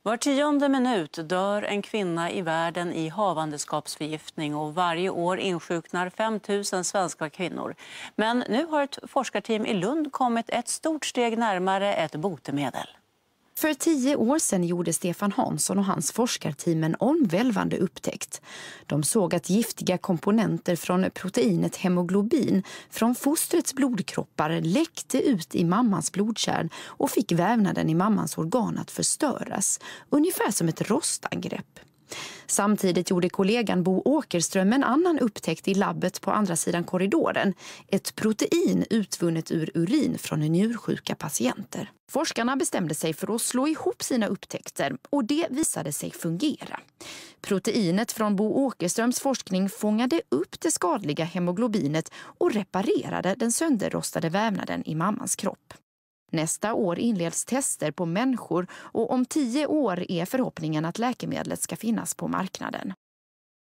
Var 10:e minut dör en kvinna i världen i havandeskapsförgiftning och varje år insjuknar 5 000 svenska kvinnor. Men nu har ett forskarteam i Lund kommit ett stort steg närmare ett botemedel. För 10 år sedan gjorde Stefan Hansson och hans forskarteam en omvälvande upptäckt. De såg att giftiga komponenter från proteinet hemoglobin från fostrets blodkroppar läckte ut i mammans blodkärl och fick vävnaden i mammans organ att förstöras, ungefär som ett rostangrepp. Samtidigt gjorde kollegan Bo Åkerström en annan upptäckt i labbet på andra sidan korridoren. Ett protein utvunnet ur urin från njursjuka patienter. Forskarna bestämde sig för att slå ihop sina upptäckter och det visade sig fungera. Proteinet från Bo Åkerströms forskning fångade upp det skadliga hemoglobinet och reparerade den sönderrostade vävnaden i mammans kropp. Nästa år inleds tester på människor och om 10 år är förhoppningen att läkemedlet ska finnas på marknaden.